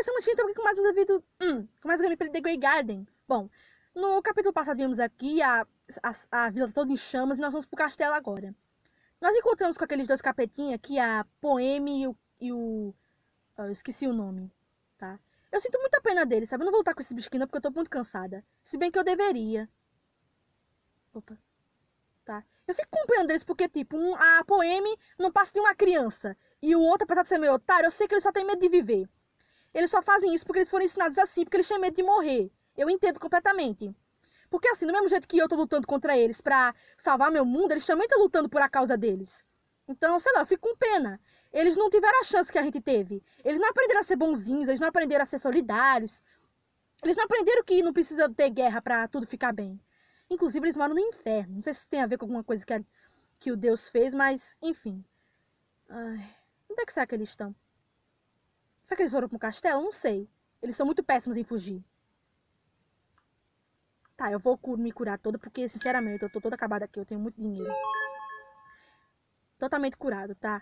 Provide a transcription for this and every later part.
começamos a aqui com mais um devido. Com mais um gameplay de Grey Garden. Bom, no capítulo passado vimos aqui a vila toda em chamas e nós vamos pro castelo agora. Nós encontramos com aqueles dois capetinhos aqui, a Poeme eu esqueci o nome, tá? Eu sinto muita pena deles, sabe? Eu não vou lutar com esse bichinho não, porque eu tô muito cansada. Se bem que eu deveria. Opa. Tá? Eu fico com pena deles porque, tipo, a Poeme não passa de uma criança. E o outro, apesar de ser meio otário, eu sei que ele só tem medo de viver. Eles só fazem isso porque eles foram ensinados assim, porque eles têm medo de morrer. Eu entendo completamente. Porque assim, do mesmo jeito que eu tô lutando contra eles pra salvar meu mundo, eles também estão lutando por a causa deles. Então, sei lá, eu fico com pena. Eles não tiveram a chance que a gente teve. Eles não aprenderam a ser bonzinhos, eles não aprenderam a ser solidários. Eles não aprenderam que não precisa ter guerra pra tudo ficar bem. Inclusive, eles moram no inferno. Não sei se isso tem a ver com alguma coisa que o Deus fez, mas, enfim. Ai, onde é que será que eles estão? Será que eles foram pro castelo? Não sei. Eles são muito péssimos em fugir. Tá, eu vou me curar toda, porque, sinceramente, eu tô toda acabada aqui. Eu tenho muito dinheiro. Totalmente curado, tá?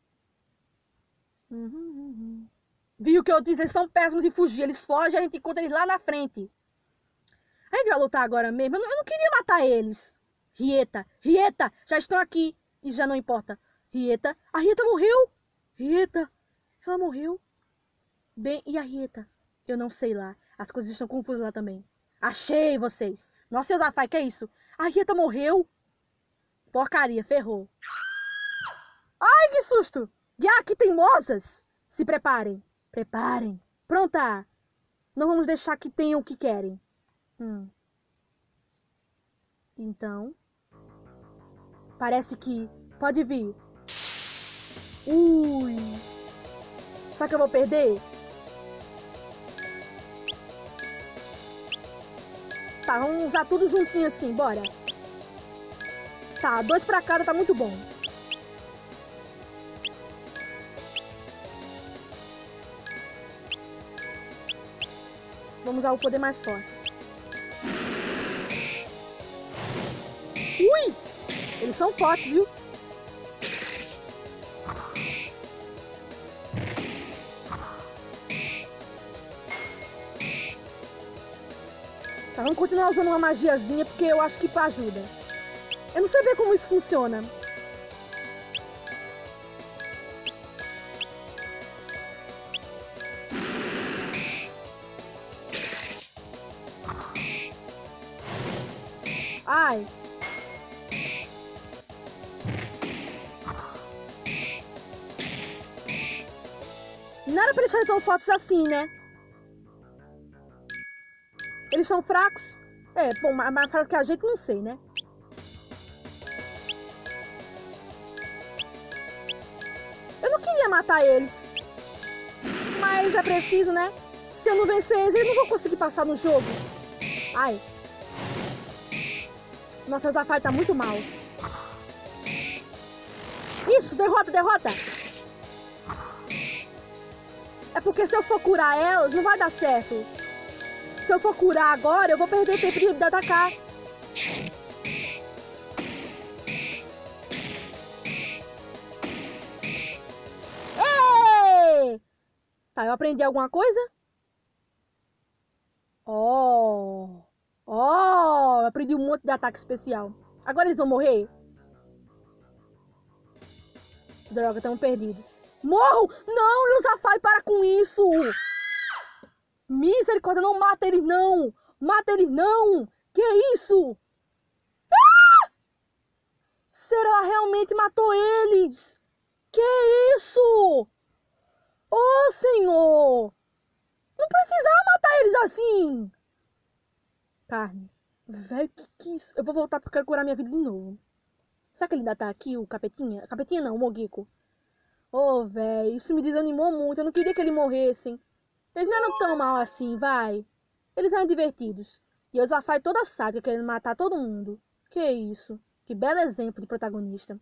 Viu o que eu disse? Eles são péssimos em fugir. Eles fogem e a gente encontra eles lá na frente. A gente vai lutar agora mesmo. Eu não queria matar eles. Rieta, Rieta, já estão aqui. E já não importa. Rieta, a Rieta morreu. Rieta, ela morreu. Bem, e a Rieta? Eu não sei lá. As coisas estão confusas lá também. Achei vocês. Nossa, Yosafai, que é isso? A Rieta morreu? Porcaria, ferrou. Ai, que susto! Já que teimosas! Se preparem. Preparem. Pronta! Não vamos deixar que tenham o que querem. Então... Parece que... Pode vir. Ui! Será que eu vou perder? Tá, vamos usar tudo juntinho assim, bora. Tá, 2 pra cada tá muito bom. Vamos usar o poder mais forte. Ui! Eles são fortes, viu? Tá, vamos continuar usando uma magiazinha, porque eu acho que ajuda. Eu não sei bem como isso funciona. Ai. Não era pra eles serem tão fortes assim, né? Eles são fracos? É, bom, mais fraco que a gente, não sei, né? Eu não queria matar eles. Mas é preciso, né? Se eu não vencer eles, eu não vou conseguir passar no jogo. Ai. Nossa, o Zafai tá muito mal. Isso, derrota, derrota. É porque se eu for curar elas, não vai dar certo. Se eu for curar agora, eu vou perder tempo de atacar. Ei! Tá, eu aprendi alguma coisa? Eu aprendi um monte de ataque especial. Agora eles vão morrer? Droga, estamos perdidos. Morram! Não, Yosafai, para com isso! Misericórdia, não mata eles não! Mata eles não! Que isso? Ah! Será realmente matou eles? Que isso? Oh, Senhor! Não precisava matar eles assim! Carne. Velho, que isso? Eu vou voltar porque eu quero curar minha vida de novo. Será que ele ainda tá aqui, o capetinha? Capetinha não, o Mogiko. Oh, velho, isso me desanimou muito. Eu não queria que ele morresse. Eles não eram tão mal assim, vai. Eles eram divertidos. E o Zafai toda sádica querendo matar todo mundo. Que isso? Que belo exemplo de protagonista.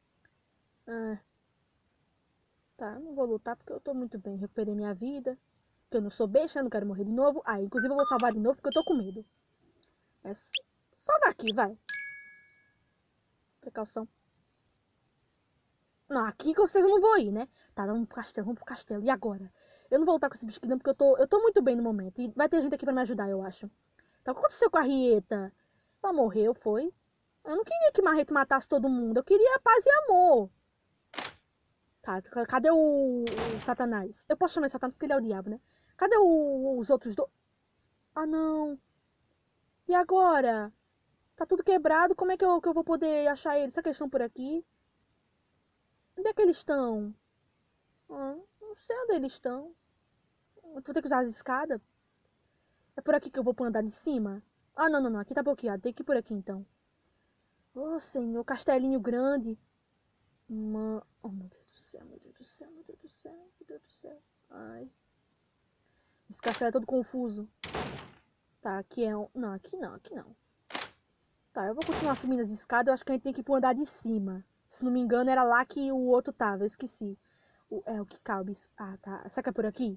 Tá, não vou lutar porque eu tô muito bem. Recuperei minha vida. Porque eu não sou besta, não quero morrer de novo. Inclusive eu vou salvar de novo porque eu tô com medo. Salva aqui, vai. Precaução. Não, aqui com vocês eu não vou ir, né? Tá, vamos pro castelo, vamos pro castelo. E agora? Eu não vou lutar com esse bicho aqui não, porque eu tô muito bem no momento. E vai ter gente aqui pra me ajudar, eu acho. Então, o que aconteceu com a Rieta? Ela morreu, foi? Eu não queria que Marreta matasse todo mundo. Eu queria paz e amor. Tá, cadê o Satanás? Eu posso chamar ele Satanás porque ele é o diabo, né? Cadê os outros dois? Ah, não. E agora? Tá tudo quebrado. Como é que eu vou poder achar eles? Será que eles estão por aqui? Onde é que eles estão? Ah, não sei onde eles estão. Eu vou ter que usar as escadas. É por aqui que eu vou pro andar de cima? Ah, não, não, não. Aqui tá bloqueado. Tem que ir por aqui, então. Oh, senhor. Castelinho grande. Oh, meu Deus do céu, meu Deus do céu, meu Deus do céu, meu Deus do céu. Ai. Esse castelo é todo confuso. Tá, aqui é um... Não, aqui não, aqui não. Tá, eu vou continuar subindo as escadas. Eu acho que a gente tem que ir pro andar de cima. Se não me engano, era lá que o outro tava. Eu esqueci. O que cabe isso. Ah, tá. Será que é por aqui?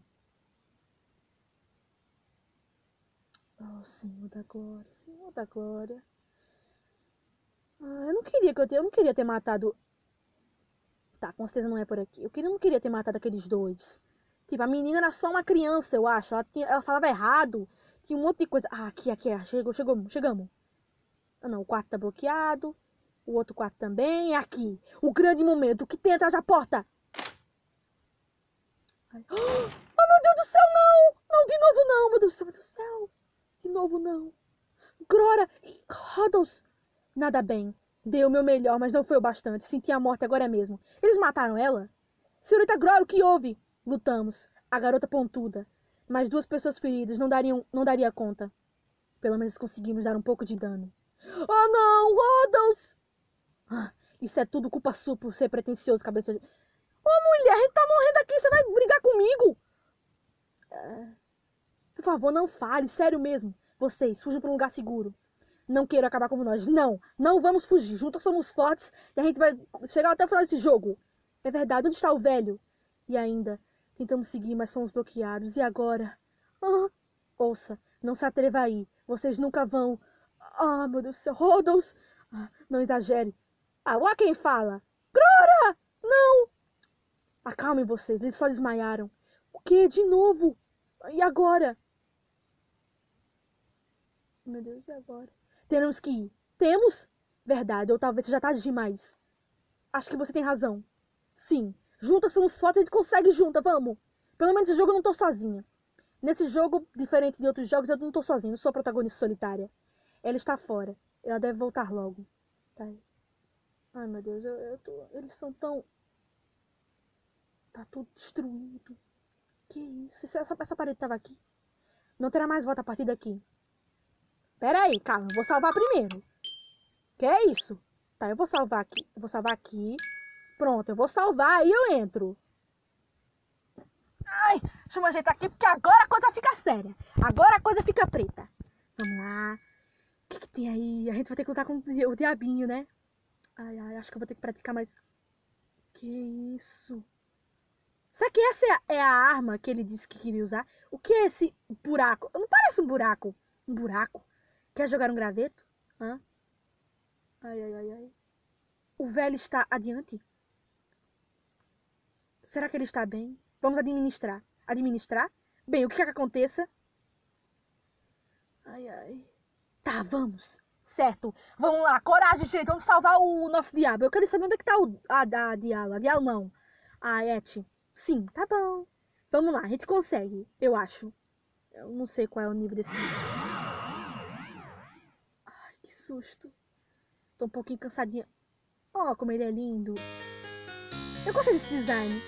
Oh, Senhor da Glória, Senhor da Glória. Ah, eu não queria ter matado... Tá, com certeza não é por aqui. Não queria ter matado aqueles dois. Tipo, a menina era só uma criança, eu acho. Ela falava errado. Tinha um monte de coisa. Ah, aqui. Chegamos. Ah, não, o quarto tá bloqueado. O outro quarto também. É aqui. O grande momento. O que tem atrás da porta? Ai. Oh, meu Deus do céu, não! Não, de novo não, meu Deus do céu. De novo não. Grora e Rodos. Nada bem. Dei o meu melhor, mas não foi o bastante. Senti a morte agora mesmo. Eles mataram ela? Senhorita Grora, o que houve? Lutamos. A garota pontuda. Mas 2 pessoas feridas não daria conta. Pelo menos conseguimos dar um pouco de dano. Oh não, Rodos! Ah, isso é tudo culpa sua por ser pretensioso, cabeça de... Ô mulher, a gente tá morrendo aqui, você vai brigar comigo? Por favor, não fale, sério mesmo. Vocês, fujam pra um lugar seguro. Não quero acabar como nós. Não, não vamos fugir. Juntos somos fortes e a gente vai chegar até o final desse jogo. É verdade, onde está o velho? E ainda, tentamos seguir, mas fomos bloqueados. E agora? Ah, ouça, não se atreva aí. Vocês nunca vão... Ah, meu Deus do céu. Rodos! Ah, não exagere. Ah, ó quem fala. Grora! Não! Acalmem vocês, eles só desmaiaram. O quê? De novo? E agora? Meu Deus, e agora? Temos que ir. Temos? Verdade, ou talvez seja tarde demais. Acho que você tem razão. Sim, juntas somos fortes, a gente consegue junta, vamos. Pelo menos nesse jogo eu não tô sozinha. Nesse jogo, diferente de outros jogos, eu não tô sozinha, não sou a protagonista solitária. Ela está fora. Ela deve voltar logo. Tá aí. Ai, meu Deus, eles são tão... Tá tudo destruído. Que isso? Essa parede tava aqui. Não terá mais volta a partir daqui. Pera aí, calma. Eu vou salvar primeiro. Que é isso? Tá, eu vou salvar aqui. Eu vou salvar aqui. Pronto, eu vou salvar e eu entro. Ai, deixa eu ajeitar aqui porque agora a coisa fica séria. Agora a coisa fica preta. Vamos lá. O que tem aí? A gente vai ter que lutar com o diabinho, né? Ai, acho que eu vou ter que praticar mais. Que isso? Será que essa é a arma que ele disse que queria usar? O que é esse buraco? Não parece um buraco. Um buraco? Quer jogar um graveto? Hã? Ai. O velho está adiante? Será que ele está bem? Vamos administrar. Administrar? Bem, o que quer que aconteça? Ai. Tá, vamos. Certo. Vamos lá. Coragem, gente. Vamos salvar o nosso diabo. Eu quero saber onde é que tá a Dialo. A Dialo não. A Eti. Sim, tá bom. Vamos lá. A gente consegue. Eu acho. Eu não sei qual é o nível desse nível. Ai, que susto. Tô um pouquinho cansadinha. Ó, como ele é lindo. Eu gostei desse design.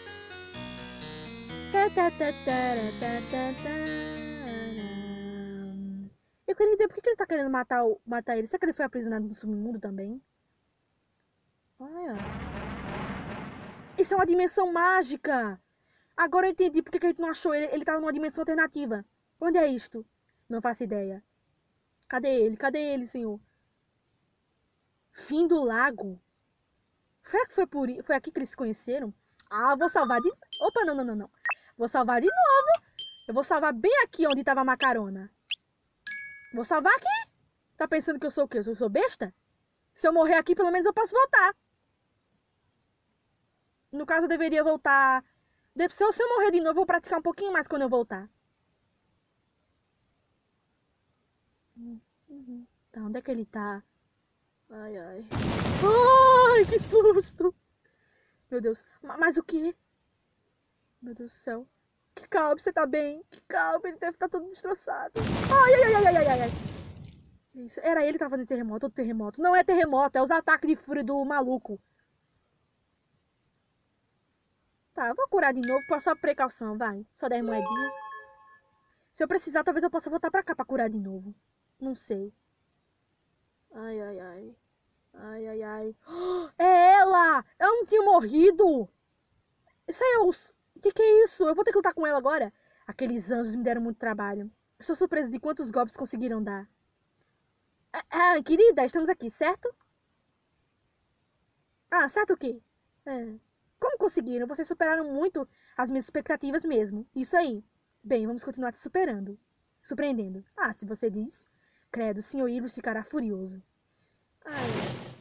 Eu queria entender por que ele tá querendo matar ele. Será que ele foi aprisionado no submundo também? Olha. Isso é uma dimensão mágica. Agora eu entendi por que a gente não achou ele. Ele tava numa dimensão alternativa. Onde é isto? Não faço ideia. Cadê ele? Cadê ele, senhor? Fim do lago? Foi aqui que eles se conheceram? Ah, vou salvar de... Opa, não. Vou salvar de novo. Eu vou salvar bem aqui onde tava a macarona. Vou salvar aqui. Tá pensando que eu sou o quê? Eu sou besta? Se eu morrer aqui, pelo menos eu posso voltar. No caso, eu deveria voltar Se eu morrer de novo, eu vou praticar um pouquinho mais quando eu voltar. Tá, onde é que ele tá? Ai, ai. Ai, que susto! Meu Deus. Mas o quê? Meu Deus do céu. Kikaubi, você tá bem? Kikaubi, ele deve estar todo destroçado. Ai, ai, ai, ai, ai, ai, ai. Isso, era ele que tava fazendo terremoto, outro terremoto. Não é terremoto, é os ataques de fúria do maluco. Tá, eu vou curar de novo, por só precaução, vai. Só 10 moedinhas. Se eu precisar, talvez eu possa voltar pra cá pra curar de novo. Não sei. Ai, ai, ai. Ai, ai, ai. É ela! Eu não tinha morrido! Isso aí é os... Que é isso? Eu vou ter que lutar com ela agora? Aqueles anjos me deram muito trabalho. Estou surpresa de quantos golpes conseguiram dar. Querida, estamos aqui, certo? Ah, certo o quê? Como conseguiram? Vocês superaram muito as minhas expectativas mesmo. Isso aí. Bem, vamos continuar te superando. Surpreendendo. Ah, se você diz. Credo, o Sr. Ivers ficará furioso. Ai.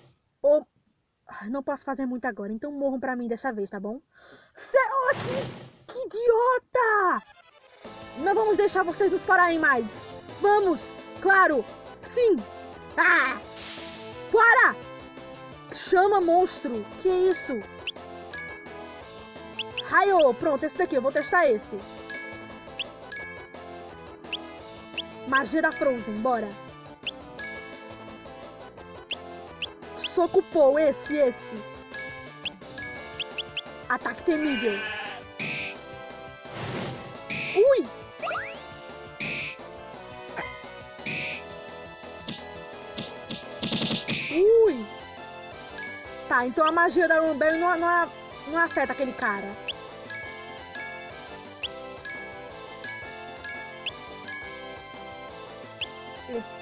Não posso fazer muito agora, então morram pra mim dessa vez, tá bom? Que idiota! Não vamos deixar vocês nos pararem mais. Vamos! Claro! Sim! Ah! Para! Chama, monstro! Que isso? Raio! Pronto, esse daqui, eu vou testar esse. Magia da Frozen, bora. Soco Pou, esse. Ataque temível. Ui! Ui! Tá, então a magia da Rumble não afeta aquele cara. Esse.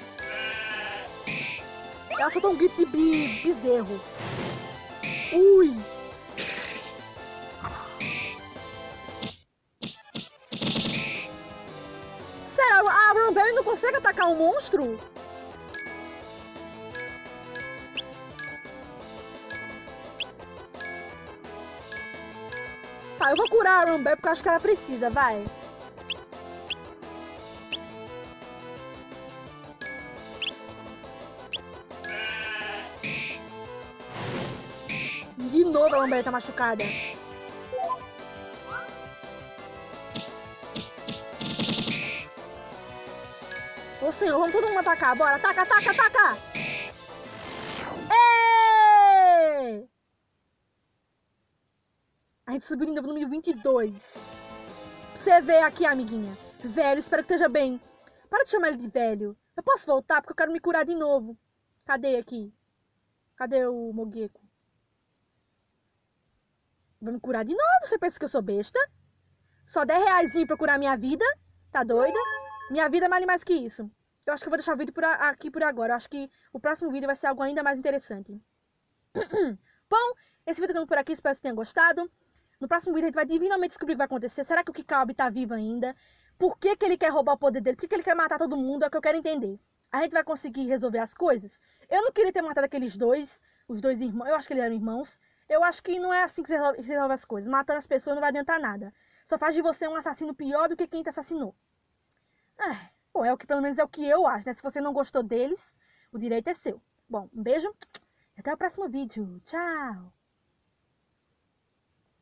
Ela soltou um grito de bezerro. Ui! Sério, a Rumble não consegue atacar um monstro? Tá, eu vou curar a Rumble porque eu acho que ela precisa, vai. De novo a Rumble tá machucada. Ô senhor, vamos todo mundo atacar, bora. Ataca! Êêêê! A gente subiu ainda no nível 22. Pra você ver aqui, amiguinha. Velho, espero que esteja bem. Para de chamar ele de velho. Eu posso voltar porque eu quero me curar de novo. Cadê aqui? Cadê o Mogeko? Vou me curar de novo? Você pensa que eu sou besta? Só 10 reaisinho pra curar minha vida? Tá doida? Minha vida vale mais que isso. Eu acho que eu vou deixar o vídeo aqui por agora. Eu acho que o próximo vídeo vai ser algo ainda mais interessante. Bom, esse vídeo ficando por aqui. Espero que você tenha gostado. No próximo vídeo a gente vai divinamente descobrir o que vai acontecer. Será que o Kikaubi tá vivo ainda? Por que ele quer roubar o poder dele? Por que ele quer matar todo mundo? É o que eu quero entender. A gente vai conseguir resolver as coisas? Eu não queria ter matado aqueles dois, os dois irmãos. Eu acho que eles eram irmãos. Eu acho que não é assim que se resolve as coisas. Matando as pessoas não vai adiantar nada. Só faz de você um assassino pior do que quem te assassinou. Bom, é o que pelo menos é o que eu acho, né? Se você não gostou deles, o direito é seu. Bom, um beijo e até o próximo vídeo. Tchau!